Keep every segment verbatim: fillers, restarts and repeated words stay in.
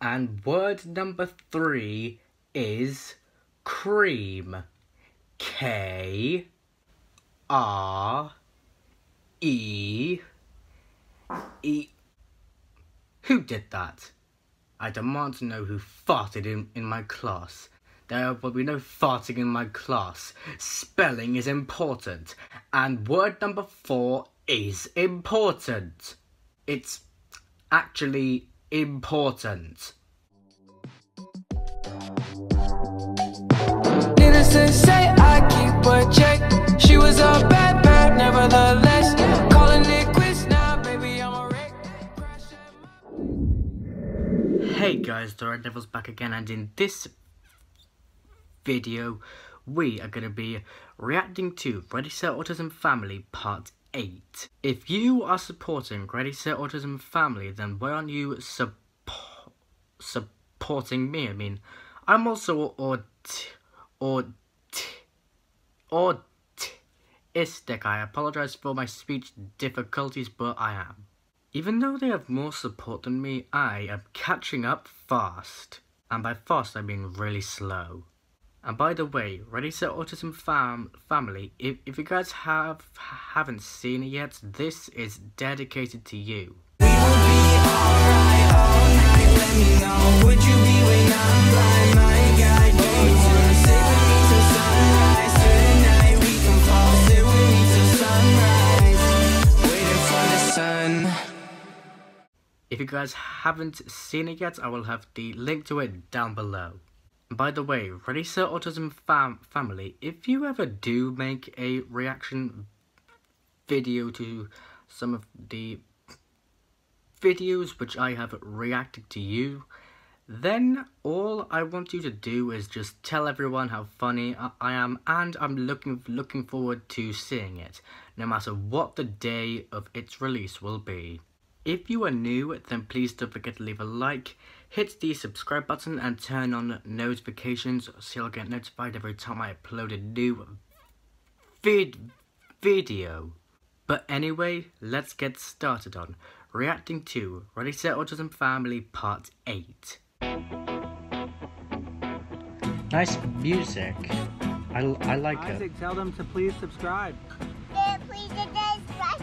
And word number three is cream. K R E E. Who did that? I demand to know who farted in, in my class. There will be no farting in my class. Spelling is important. And word number four is important. It's actually important. Needless to say, I keep a check. She was a bad, bad, nevertheless. Calling it quits now, baby, I'm a wreck. Hey guys, the Red Devil's back again, and in this video, we are going to be reacting to Ready Set Autism Family Part eight. If you are supporting Ready Set Autism Family, then why aren't you sup supporting me? I mean, I'm also aut aut autistic. I apologize for my speech difficulties, but I am. Even though they have more support than me, I am catching up fast. And by fast, I mean really slow. And by the way, Ready Set Autism fam Family, if, if you guys have haven't seen it yet, this is dedicated to you. We will be alright all night, let me know. Would you be when I'm blind, my guide? You wanna sit with me till sunrise. Tonight we can fall, sit with me till sunrise. Waiting for the sun. If you guys haven't seen it yet, I will have the link to it down below. By the way, Ready Set Autism fam Family, if you ever do make a reaction video to some of the videos which I have reacted to you, then all I want you to do is just tell everyone how funny I, I am, and I'm looking looking forward to seeing it, no matter what the day of its release will be. If you are new, then please don't forget to leave a like, hit the subscribe button and turn on notifications so you'll get notified every time I upload a new vid video. But anyway, let's get started on reacting to Ready Set Autism Family Part eight. Nice music. I, I like it. Isaac, tell them to please subscribe. Yeah, please subscribe.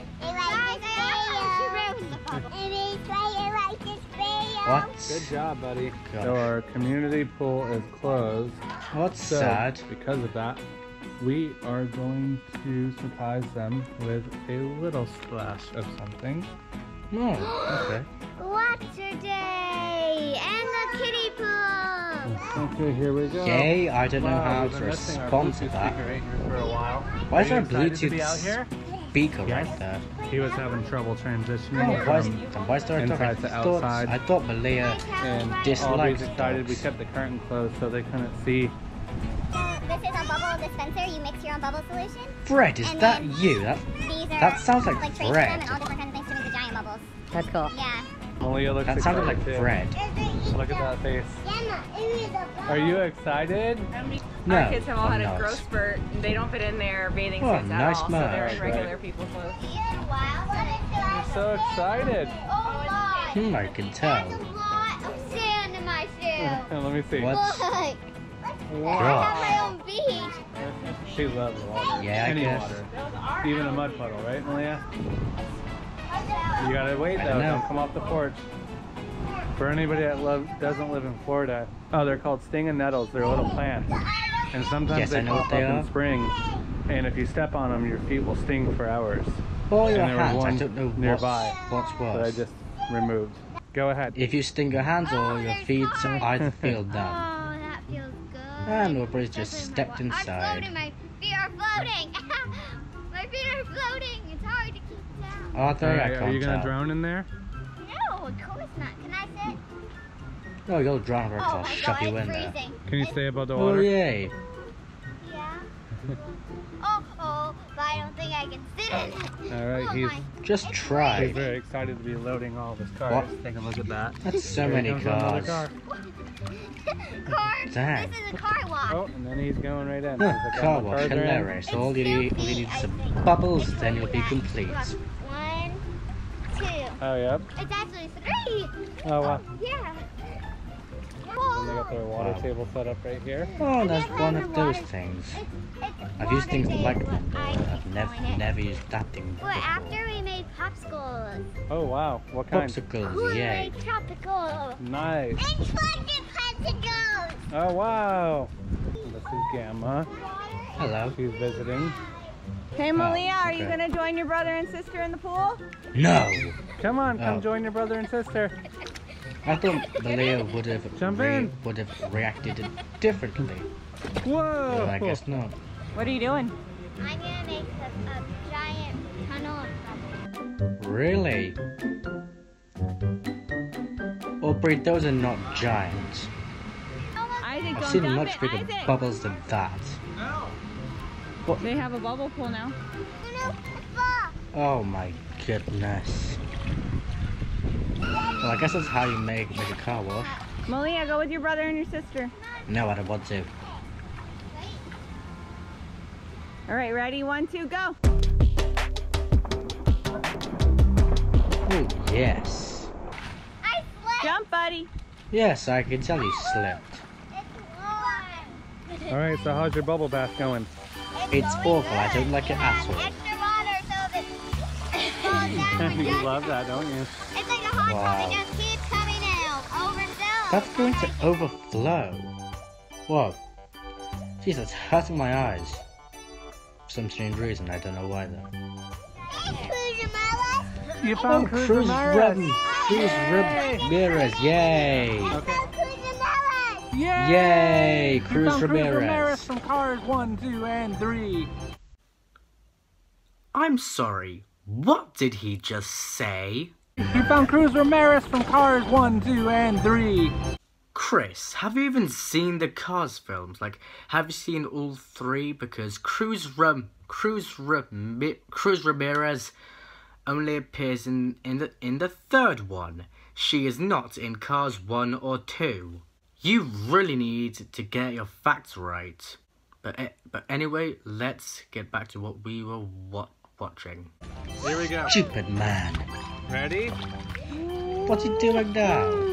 What? Good job, buddy. God. So our community pool is closed. What's so sad? Because of that, we are going to surprise them with a little splash of something. Oh, okay. Water day and the kiddie pool. Okay, here we go. Yay, I don't know Wow, how we've to been missing our respond to Bluetooth that. speaker right here for a while. Why is Are there a you excited to be out Bluetooth here? speaker Yes. right there? He was having trouble transitioning Oh, why, is, from then why is there a dog? I inside to thought, outside. I thought Melia and dislikes Aubrey's excited. dogs. We kept the curtain closed so they couldn't see. So this is a bubble dispenser. You mix your own bubble solution. Fred, is And that then you? That These are That sounds like like trays of Fred. them and all different kinds of things to make the giant bubbles. That's cool. Yeah. Melia looks that sounded like excited too. Fred. Look at that face. Gemma, it is a bubble. Are you excited? No, Our kids have all I'm had a not. growth spurt. They don't fit in their bathing Oh, suits nice at all, man. so they're in regular Right. people clothes. You're so excited. Oh my. Hmm, I can tell. There's a lot of sand in my shoe. Let me see. What? Look. Wow. I have my own beach. She loves water. Yeah, I Any guess. water. Even a mud puddle, right, Melia? You gotta wait I though. don't know. Don't come off the porch. For anybody that love, doesn't live in Florida, oh, they're called stinging nettles. They're little plants, and sometimes Yes, I they know pop what up they in are. spring. And if you step on them, your feet will sting for hours. Oh, your And there was hands. I one don't know nearby what's, what's That I worse. just removed. Go ahead. If you sting your hands or your feet, I feel Oh, dumb. that feels good. And Aubrey's just Especially stepped my wa- I'm inside. floating. My feet are floating. My feet are floating. It's hard to keep down. Oh, there Alright, I are can't you gonna tell. Oh, drown in there? No, of course not. Can I sit? Oh, you'll drown her if Oh I'll my shove god, you it's in there. freezing. Can you stay above the Oh, water? yay. Yeah. Oh, oh, but I don't think I can sit in it. Alright, Oh he's my- Just It's try. He's very excited to be loading all of his cars. What? Take a look at that. That's so Here many comes another cars. car. Car. Dang. This is a car wash. Oh, and then he's going right in. Huh, He's like, car all the wash, cars are in. hilarious. All you need, all you need is some bubbles, then you'll be complete. One, two. Oh, yep. It's actually three. Oh, wow. Yeah. with our water Wow. table set up right here. Oh, Have that's you one heard of of those water- things. It's, it's I've used things water like table, that but I before. I've can't never, join it. never used that thing Well, before. after we made popsicles. Oh wow, what kind? Popsicles, Kool-Aid yay. tropical. Nice. And chocolate popsicles. Oh wow. This is Gamma. Hello. She's visiting. Hey, Melia, are you okay. gonna join your brother and sister in the pool? No! Come on, come Oh. join your brother and sister. I thought Melia would have Jump re- in. would have reacted differently. Whoa! But I guess not. What are you doing? I'm gonna make a, a giant tunnel of bubbles. Really? Aubrey, those are not giants. Isaac, I've don't seen jump much it. bigger Isaac. bubbles than that. They have a bubble pool now. Oh my goodness. Well, I guess that's how you make, make a car wash. Melia, go with your brother and your sister. No, I don't want to. All right, ready? One, two, go. Oh, yes. I slipped. Jump, buddy. Yes, I can tell you slipped. It's warm. All right, so how's your bubble bath going? It's going awful, I don't like it at all. Extra water so that it falls down. You love that, don't you? It's like a hot Wow. tub. It just keeps coming down. Over and down. That's going to overflow. Whoa. Jeez, that's hurting my eyes. For some strange reason, I don't know why though. You Oh, found Cruz Cruz Ramirez. Ramirez. Cruz Ramirez, yay! Okay. Yay, You Cruz found Cruz Ramirez Ramirez. from Cars one, two, and three. I'm sorry, what did he just say? You found Cruz Ramirez from Cars one, two, and three. Chris, have you even seen the Cars films? Like, have you seen all three? Because Cruz Ram Cruz Ram Cruz Ramirez only appears in in the in the third one. She is not in Cars one or two. You really need to get your facts right. But eh, but anyway, let's get back to what we were wa watching. Here we go. Stupid man. Ready? What's he doing now?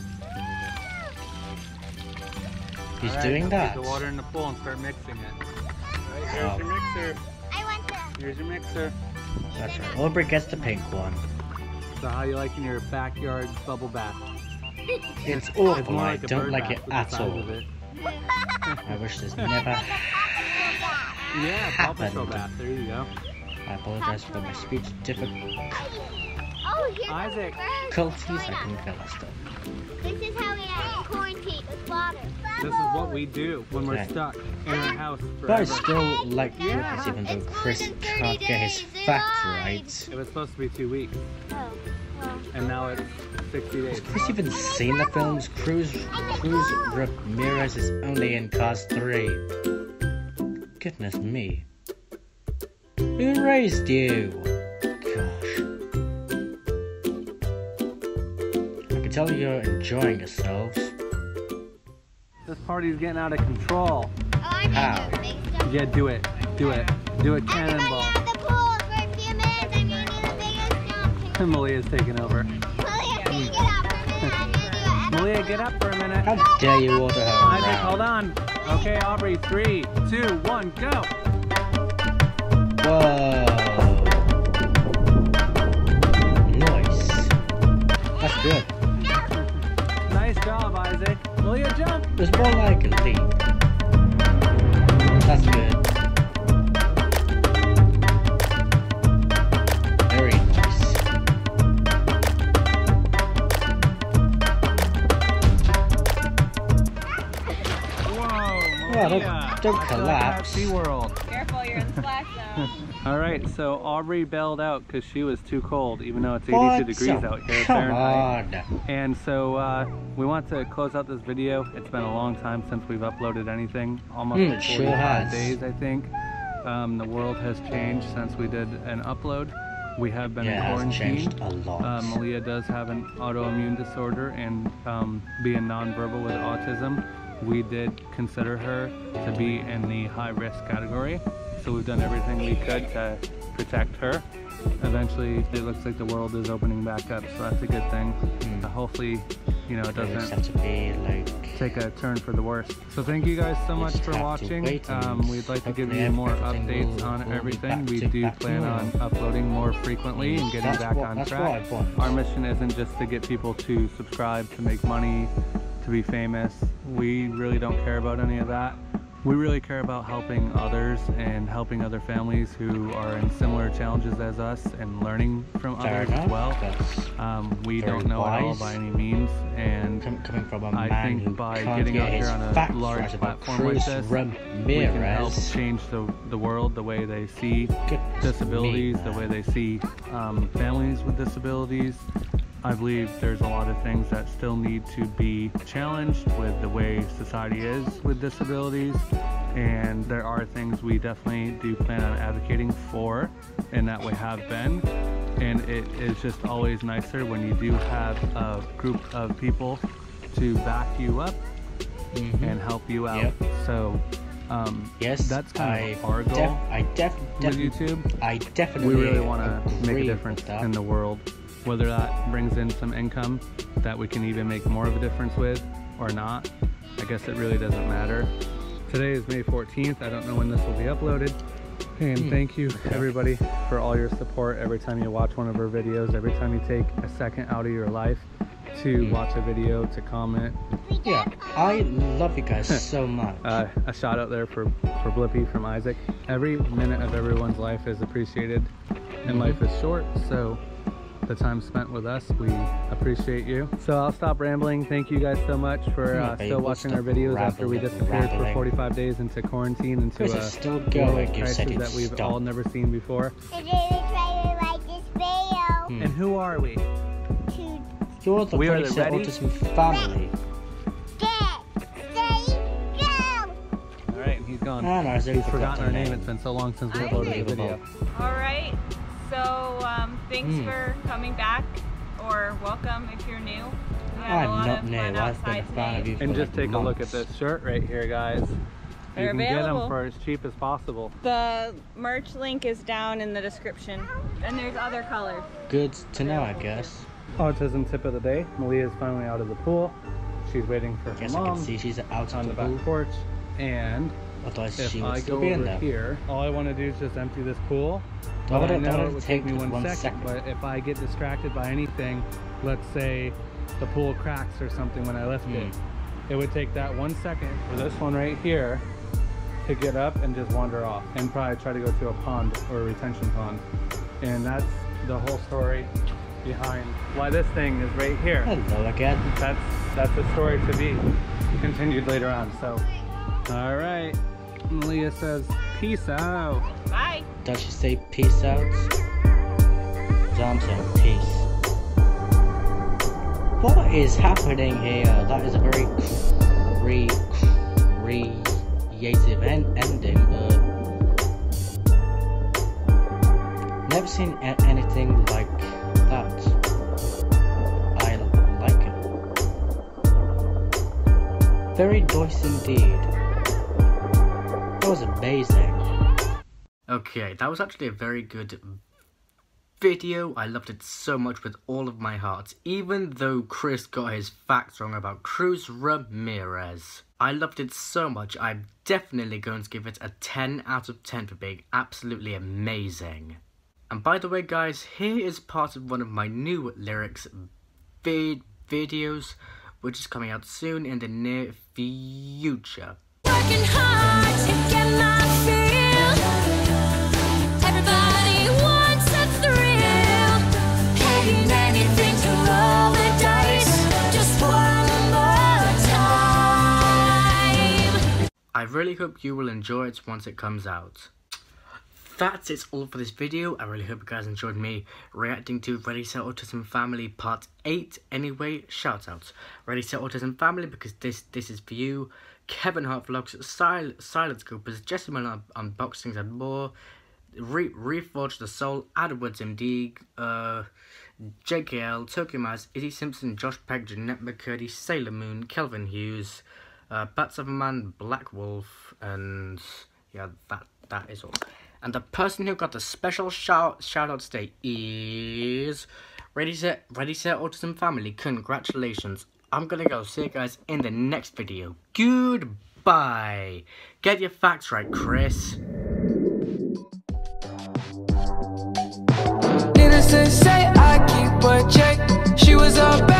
He's All right, doing let's that. Put the water in the pool and start mixing it. All right, here's Oh. your mixer. I want to. Here's your mixer. That's right. Aubrey gets the pink one. So how you liking your backyard bubble bath? It's It's awful. more I like a don't bird like bath it with the at size all. of it. I wish this never. Yeah, Paw Patrol happened. bath. There you go. I apologize for my speech difficulties. Oh, here's Isaac. the bird. I can feel stuff. This is how we have quarantine with water. This is what we do when we're Okay. stuck in our house But I forever. still like Yeah. Lucas, even though It's more Chris than thirty can't get his days, they facts lied. right. It was supposed to be two weeks, Oh, well. and now it's sixty days. Has Chris even seen the films? Cruz Cruz Ramirez is only in Cars three. Goodness me. Who raised you? Gosh. I can tell you're enjoying yourselves. This party's getting out of control. Oh, I'm How? gonna do big stuff. Yeah, do it. Do it. Do a Everybody cannonball. out of the pool for a few minutes. I'm gonna do the biggest jump. Malia's taking over. Malia, can you get out for a minute? I'm gonna do it. Malia, get up for a minute. How dare you order her Isaac, around? hold on. Okay, Aubrey, three, two, one, go. Whoa. Nice. That's good. Nice job, Isaac. Malia, jump. It was more like a leap. That's good. Very nice. Whoa, Well, don't- Malia. don't I feel like I'm at collapse. SeaWorld. Careful, you're in the splash zone. All right, so Aubrey bailed out because she was too cold, even though it's eighty-two What? degrees out here Come Fahrenheit. on. And so uh, we want to close out this video. It's been a long time since we've uploaded anything, almost Mm, like it sure forty-five has. days, I think. Um, the world has changed since we did an upload. We have been Yeah, it in has quarantine. changed a lot. Uh, Melia does have an autoimmune disorder, and um, being nonverbal with autism, we did consider her to be in the high risk category. So we've done everything we could to protect her. Eventually, it looks like the world is opening back up, so that's a good thing. Mm. Uh, hopefully, you know, it They just doesn't have to be like. take a turn for the worst. So thank you guys so We much just for have to watching. wait and Um, we'd like to give hopefully you more everything updates will- on will be everything. back We to- do back to plan on normal. uploading more frequently and getting That's back what- on that's track. what I want. Our mission isn't just to get people to subscribe, to make money, to be famous. We really don't care about any of that. We really care about helping others and helping other families who are in similar challenges as us and learning from Fair others as enough. well. That's Um, we very don't know it all wise. by any means, and com- coming from a I man think who by can't getting get out here his on a facts large right about platform like Cruz this, we can help Ramirez. change the, the world, the way they see Goodness disabilities, me, the man. way they see um, families with disabilities. I believe there's a lot of things that still need to be challenged with the way society is with disabilities, and there are things we definitely do plan on advocating for, and that we have been. And it is just always nicer when you do have a group of people to back you up Mhm. and help you out. Yep. So um, Yes, that's kind I of our goal def- I def- with def- YouTube. I definitely We really want to make agree a with difference that. in the world, whether that brings in some income that we can even make more of a difference with or not. I guess it really doesn't matter. Today is May fourteenth. I don't know when this will be uploaded. And Hmm. thank you everybody for all your support every time you watch one of our videos, every time you take a second out of your life to Hmm. watch a video, to comment. Yeah, I love you guys so much. Uh, a shout out there for, for Blippy from Isaac. Every minute of everyone's life is appreciated, and Mhm. life is short, so the time spent with us, we appreciate you. So I'll stop rambling. Thank you guys so much for Yeah, uh, babe, still we'll watching our stop videos after we rambling, disappeared for rambling. forty-five days into quarantine, into Chris a is still world going. You crisis said it'd that we've stop. all never seen before. Today they try to like this video Hmm. And who are we? to You're the We are Ready the Set Ready- Autism Family. get, stay, go. All right, he's gone. And Isaac He's forgot forgotten the our name. name. It's been so long since we uploaded a video. All right. So um, thanks Mm. for coming back, or welcome if you're new. We had a I'm lot not of new. fun I've been a outside fan of today. you for And just like take a look at months. this shirt right here, guys. They're you can get them available. for as cheap as possible. The merch link is down in the description, and there's other colors. Good to know, I guess. Autism tip of the day. Malia's finally out of the pool. She's waiting for her Guess I mom can see she's out on of the the back pool. porch. And Otherwise, if she I would go still be in over there. here, all I want to do is just empty this pool. Don't But I let it- know don't let it it would take take me one one second, second. but if I get distracted by anything, let's say the pool cracks or something when I lift it, Hmm. it would take that one second for this one right here to get up and just wander off and probably try to go to a pond or a retention pond. And that's the whole story behind why this thing is right here. Hello again. That's that's a story to be continued later on. So, all right, Melia says peace out. Bye. Does she say peace out? I'm saying peace. What is happening here? That is a very cre creative en ending, but never seen a anything like that. I like it. Very nice indeed. That was amazing. Okay, that was actually a very good video. I loved it so much with all of my heart, even though Chris got his facts wrong about Cruz Ramirez. I loved it so much, I'm definitely going to give it a ten out of ten for being absolutely amazing. And by the way guys, here is part of one of my new lyrics vid videos, which is coming out soon in the near future. Working hard to get my feel. Everybody wants a thrill. Paying anything to roll the dice. Just one more time. I really hope you will enjoy it once it comes out. That's it all for this video. I really hope you guys enjoyed me reacting to Ready Set Autism Family Part eight. Anyway, shout outs. Ready Set Autism Family, because this this is for you. Kevin Hart Vlogs, Sil Silence Coopers, Jesse Miller Unboxings and more. Re Reforged the Soul, Edwards M D, uh, J K L, Tokyo Maz, Izzy Simpson, Josh Peck, Jeanette McCurdy, Sailor Moon, Kelvin Hughes, uh, Bats of a Man, Black Wolf, and yeah, that that is all. And the person who got the special shout shout out today is Ready Set Ready Set Autism Family. Congratulations. I'm gonna go. See you guys in the next video. Goodbye. Get your facts right, Chris. Needless to say, I keep a check. She was a